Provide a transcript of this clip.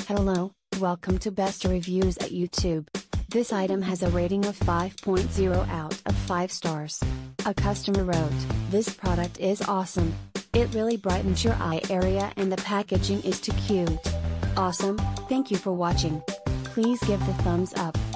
Hello, welcome to Best Reviews at YouTube. This item has a rating of 5.0 out of 5 stars. A customer wrote, "This product is awesome. It really brightens your eye area and the packaging is too cute. Awesome, thank you for watching. Please give the thumbs up."